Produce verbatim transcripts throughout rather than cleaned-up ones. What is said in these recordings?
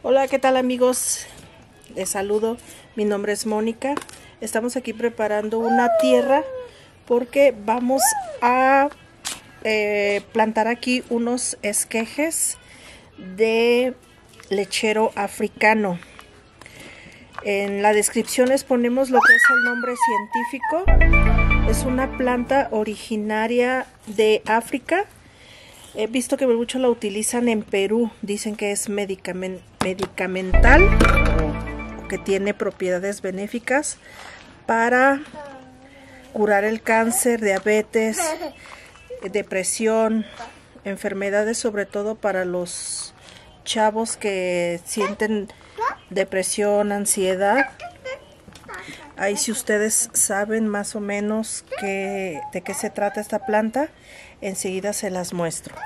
Hola, ¿qué tal amigos? Les saludo, mi nombre es Mónica. Estamos aquí preparando una tierra porque vamos a eh, plantar aquí unos esquejes de lechero africano. En la descripción les ponemos lo que es el nombre científico. Es una planta originaria de África. He visto que muchos la utilizan en Perú. Dicen que es medicament medicamental o que tiene propiedades benéficas para curar el cáncer, diabetes, depresión, enfermedades, sobre todo para los chavos que sienten depresión, ansiedad. Ahí, si ustedes saben más o menos que, de qué se trata esta planta, enseguida se las muestro.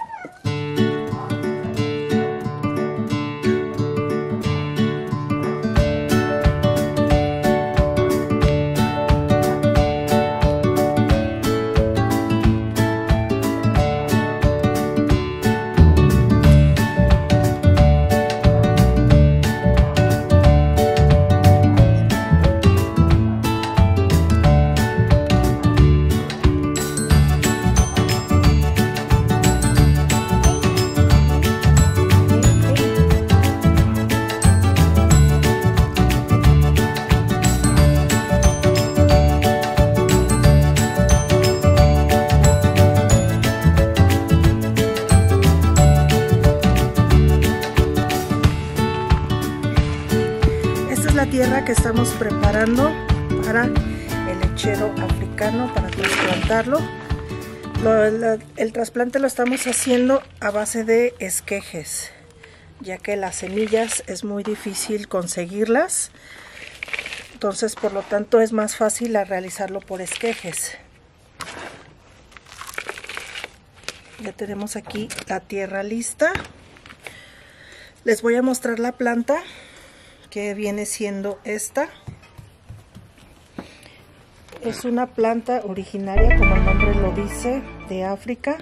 La tierra que estamos preparando para el lechero africano, para trasplantarlo. Lo, la, el trasplante lo estamos haciendo a base de esquejes, ya que las semillas es muy difícil conseguirlas, entonces por lo tanto es más fácil a realizarlo por esquejes. Ya tenemos aquí la tierra lista. Les voy a mostrar la planta, que viene siendo esta. Es una planta originaria, como el nombre lo dice, de África.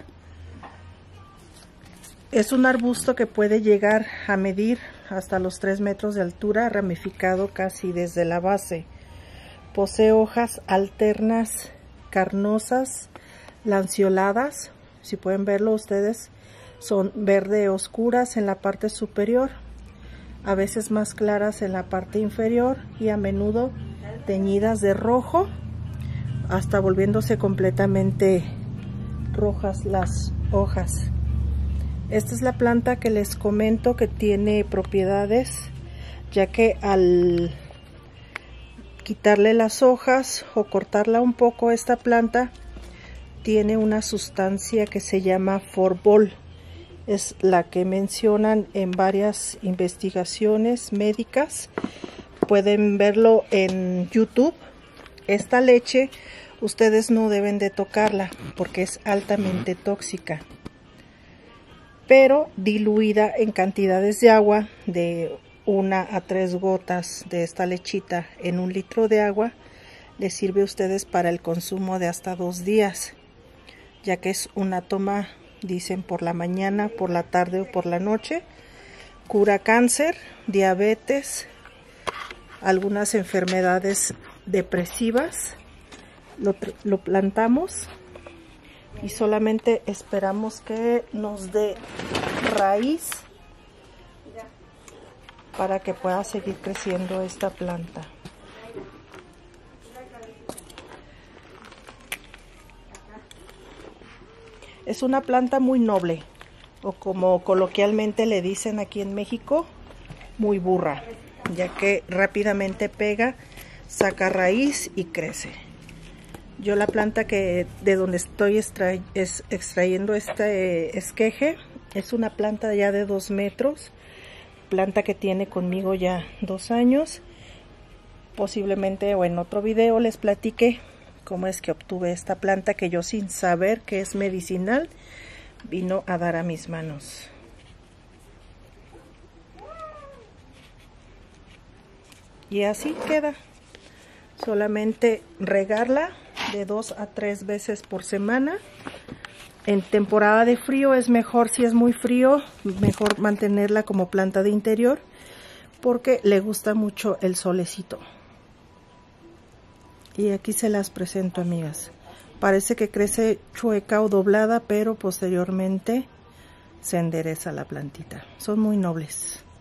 Es un arbusto que puede llegar a medir hasta los tres metros de altura, ramificado casi desde la base. Posee hojas alternas, carnosas, lanceoladas. Si pueden verlo ustedes, son verde oscuras en la parte superior, a veces más claras en la parte inferior y a menudo teñidas de rojo, hasta volviéndose completamente rojas las hojas. Esta es la planta que les comento que tiene propiedades, ya que al quitarle las hojas o cortarla un poco, esta planta tiene una sustancia que se llama forbol. Es la que mencionan en varias investigaciones médicas. Pueden verlo en YouTube. Esta leche ustedes no deben de tocarla porque es altamente tóxica. Pero diluida en cantidades de agua, de una a tres gotas de esta lechita en un litro de agua, les sirve a ustedes para el consumo de hasta dos días, ya que es una toma, dicen, por la mañana, por la tarde o por la noche. Cura cáncer, diabetes, algunas enfermedades depresivas. Lo, lo plantamos y solamente esperamos que nos dé raíz para que pueda seguir creciendo esta planta. Es una planta muy noble, o como coloquialmente le dicen aquí en México, muy burra, ya que rápidamente pega, saca raíz y crece. Yo la planta que de donde estoy extra, es, extrayendo este esqueje es una planta ya de dos metros, planta que tiene conmigo ya dos años. Posiblemente o en otro video les platique cómo es que obtuve esta planta que yo, sin saber que es medicinal, vino a dar a mis manos. Y así queda. Solamente regarla de dos a tres veces por semana. En temporada de frío es mejor, si es muy frío, mejor mantenerla como planta de interior. porque le gusta mucho el solecito. Y aquí se las presento, amigas. Parece que crece chueca o doblada, pero posteriormente se endereza la plantita. Son muy nobles.